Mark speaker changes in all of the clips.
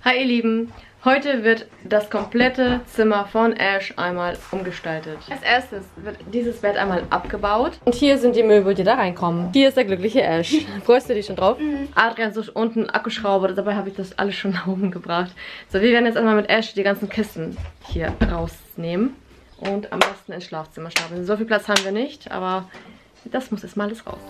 Speaker 1: Hi ihr Lieben, heute wird das komplette Zimmer von Ash einmal umgestaltet. Als erstes wird dieses Bett einmal abgebaut. Und hier sind die Möbel, die da reinkommen. Hier ist der glückliche Ash. Freust du dich schon drauf? Adrian sucht unten einen Akkuschrauber, dabei habe ich das alles schon nach oben gebracht. So, wir werden jetzt einmal mit Ash die ganzen Kisten hier rausnehmen. Und am besten ins Schlafzimmer stapeln. So viel Platz haben wir nicht, aber das muss erstmal alles raus.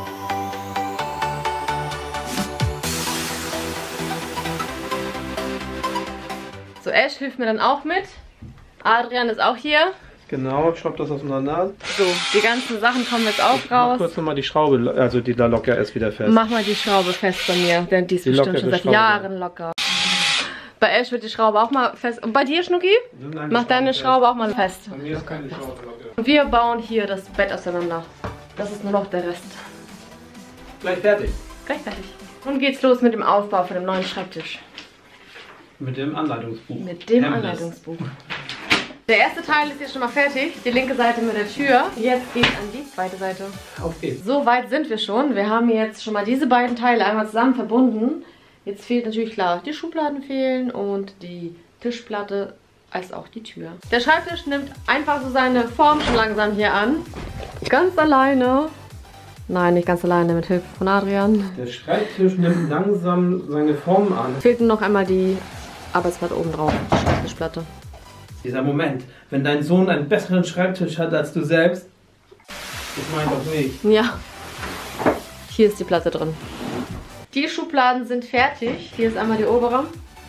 Speaker 1: So, Ash hilft mir dann auch mit. Adrian ist auch hier.
Speaker 2: Genau, schraub das auseinander.
Speaker 1: So, die ganzen Sachen kommen jetzt auch raus.
Speaker 2: Mach kurz nochmal die Schraube, also die da locker ist, wieder fest.
Speaker 1: Mach mal die Schraube fest bei mir, denn die ist bestimmt schon seit Jahren locker. Bei Ash wird die Schraube auch mal fest. Und bei dir, Schnucki? Mach deine Schraube auch mal fest.
Speaker 2: Bei mir ist keine Schraube locker.
Speaker 1: Und wir bauen hier das Bett auseinander. Das ist nur noch der Rest.
Speaker 2: Gleich fertig.
Speaker 1: Gleich fertig. Nun geht's los mit dem Aufbau von dem neuen Schreibtisch.
Speaker 2: Mit dem Anleitungsbuch.
Speaker 1: Mit dem Anleitungsbuch. Der erste Teil ist jetzt schon mal fertig. Die linke Seite mit der Tür. Jetzt geht's an die zweite Seite.
Speaker 2: Auf geht's.
Speaker 1: So weit sind wir schon. Wir haben jetzt schon mal diese beiden Teile einmal zusammen verbunden. Jetzt fehlt natürlich klar, die Schubladen fehlen und die Tischplatte als auch die Tür. Der Schreibtisch nimmt einfach so seine Form schon langsam hier an. Ganz alleine. Nein, nicht ganz alleine, mit Hilfe von Adrian.
Speaker 2: Der Schreibtisch nimmt langsam seine Form an.
Speaker 1: Fehlt nur noch einmal die Arbeitsplatte oben drauf, die Schreibtischplatte.
Speaker 2: Dieser Moment, wenn dein Sohn einen besseren Schreibtisch hat als du selbst, ich meine doch nicht.
Speaker 1: Ja, hier ist die Platte drin. Die Schubladen sind fertig. Hier ist einmal die obere.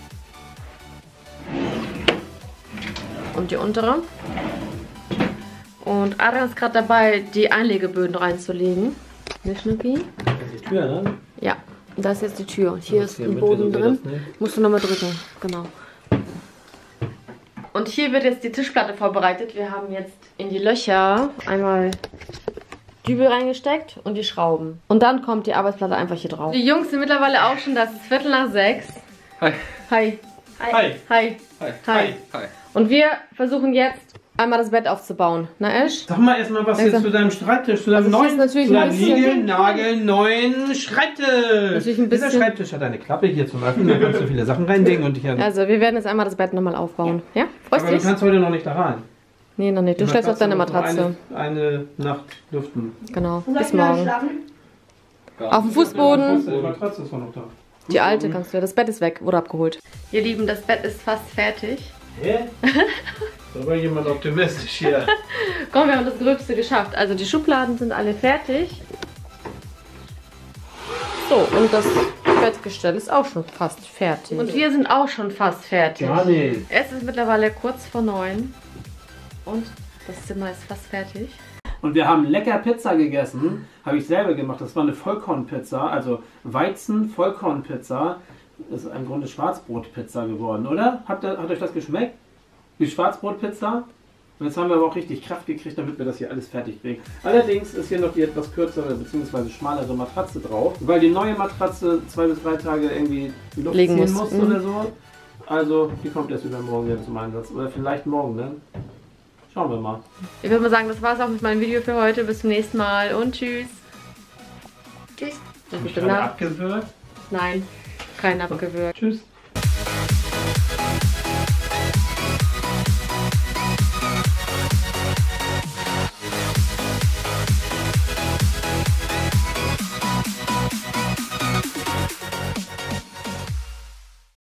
Speaker 1: Und die untere. Und Adrian ist gerade dabei, die Einlegeböden reinzulegen. Ne, Schnucki?
Speaker 2: Das ist die Tür, ne?
Speaker 1: Ja, da ist jetzt die Tür. Hier ist ein Boden drin. Musst du nochmal drücken. Genau. Und hier wird jetzt die Tischplatte vorbereitet. Wir haben jetzt in die Löcher einmal Dübel reingesteckt und die Schrauben. Und dann kommt die Arbeitsplatte einfach hier drauf. Die Jungs sind mittlerweile auch schon da. Es ist 5:45.
Speaker 2: Hi.
Speaker 1: Hi.
Speaker 2: Hi.
Speaker 1: Hi. Hi.
Speaker 2: Hi. Hi.
Speaker 1: Und wir versuchen jetzt einmal das Bett aufzubauen. Na, Ash?
Speaker 2: Sag mal erstmal was jetzt zu deinem Schreibtisch, zu deinem neuen, neuen Schreibtisch. Dieser Schreibtisch hat eine Klappe hier zum Öffnen, da kannst du viele Sachen reinlegen und hier.
Speaker 1: Also, wir werden jetzt einmal das Bett nochmal aufbauen. Ja? Freust
Speaker 2: Aber
Speaker 1: dich?
Speaker 2: du kannst heute noch nicht da rein.
Speaker 1: Nee, noch nicht. Du schläfst auf deine Matratze.
Speaker 2: Eine Nacht lüften.
Speaker 1: Genau. Bis morgen. Auf dem Fußboden.
Speaker 2: Die Matratze ist noch da.
Speaker 1: Die alte kannst du. Das Bett ist weg. Wurde abgeholt. Ihr Lieben, das Bett ist fast fertig.
Speaker 2: Hä? Da war jemand optimistisch hier.
Speaker 1: Komm, wir haben das Gröbste geschafft. Also die Schubladen sind alle fertig. So, und das Bettgestell ist auch schon fast fertig. Und wir sind auch schon fast fertig.
Speaker 2: Gar nicht.
Speaker 1: Es ist mittlerweile kurz vor 9. Und das Zimmer ist fast fertig.
Speaker 2: Und wir haben lecker Pizza gegessen. Habe ich selber gemacht. Das war eine Vollkornpizza. Also Weizen-Vollkornpizza. Das ist im Grunde Schwarzbrotpizza geworden, oder? Hat euch das geschmeckt? Die Schwarzbrotpizza? Und jetzt haben wir aber auch richtig Kraft gekriegt, damit wir das hier alles fertig kriegen. Allerdings ist hier noch die etwas kürzere bzw. schmalere Matratze drauf, weil die neue Matratze 2 bis 3 Tage irgendwie die Luft ziehen muss oder so. Also die kommt erst übermorgen wieder zum Einsatz. Oder vielleicht morgen, ne? Schauen wir mal.
Speaker 1: Ich würde mal sagen, das war es auch mit meinem Video für heute. Bis zum nächsten Mal und tschüss. Tschüss.
Speaker 2: Hab ich gerade abgewürgt?
Speaker 1: Nein, kein abgewürgt.
Speaker 2: Tschüss.